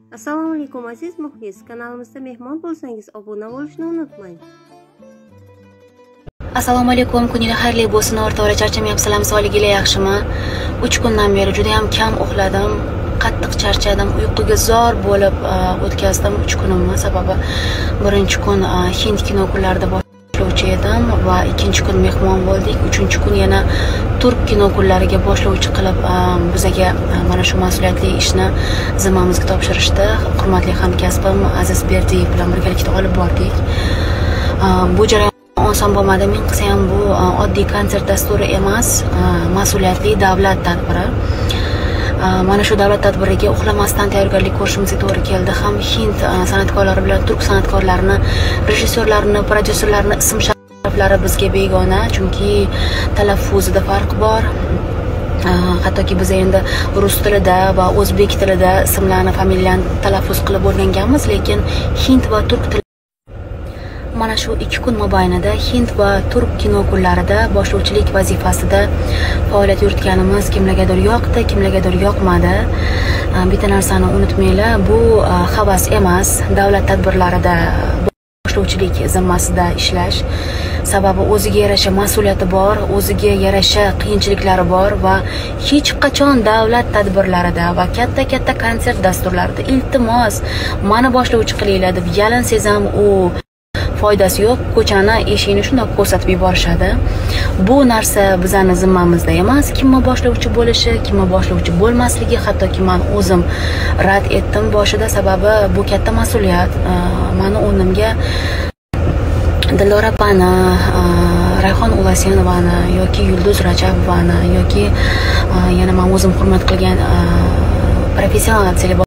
Assalomu alaykum aziz muxlis, kanalimizda mehmon bo'lsangiz obuna bo'lishni unutmang. Assalomu alaykum, kuningiz xayrli bo'lsin. O'rtoqlar, charchamayapsizlarmi? Sog'ligingiz yaxshimi? 3 kundan beri juda ham kam uxladim. Qattiq charchadim, uyquga zor bo'lib o'tkazdim 3 kunimni. Sababi birinchi kun Hind kino kunlarida boshlovchi edim va ikkinchi kun mehmon bo'ldik. Uchinchi kun yana turk kino kunlariga boshlovchi qilib bizaga mana shu mas'uliyatli ishni zimmamizga topshirishdi. Hurmatli hamkasbim Aziz Berdiyev bilan birgalikda olib bordik. Bu jarayon oson bo'lmadi. Men qilsa ham bu oddiy konsert dasturi emas, mas'uliyatli davlat tadbiri. Mana shu davlat tadbiriga uxlamasdan tayyorgarlik ko'rishimizga to'g'ri keldi. Ham Hind san'atkorlari bilan turk san'atkorlarini, rejissyorlarini, prodyuserlarini ism sharaflari bizga begona, chunki talaffuzida farq bor. Hattoki biz endi rus tilida va o'zbek tilida ismlarni, familiyalarni talaffuz qilib o'rganganmiz, lekin hind va turk tilida mana shu 2 kun mobaynida hind va turk kino kunlarida boshlovchilik vazifasida faoliyat yuritganimiz kimlargadir yoqdi, kimlargadir yoqmadi. Bitta narsani unutmanglar, bu havas emas, davlat tadbirlarida boshlovchilik zimmasida ishlash. Sababi o'ziga yarasha mas'uliyati bor, o'ziga yarasha qiyinchiliklari bor va hech qachon davlat tadbirlarida va katta konsert dasturlarida iltimos mani boshlovchi qilinglar deb yalinsangiz ham u foydasi yo'q. Ko'chani eshigini shunday ko'rsatib yuborishadi. Bu narsa bizani zimmamizda emas. Kimni boshlovchi bo'lishi, kimni boshlovchi bo'lmasligi, hattoki men o'zim rad etdim boshida, sababi bu katta mas'uliyat. Meni o'rnimga Dildora opani, Rayhon Ulasenovani yoki Yulduz Rajabovani yoki yana men o'zim hurmat qilgan professional